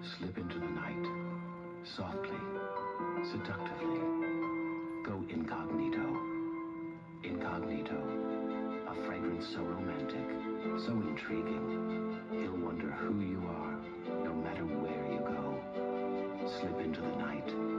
Slip into the night, softly, seductively. Go incognito. Incognito. A fragrance so romantic, so intriguing. He'll wonder who you are, no matter where you go. Slip into the night.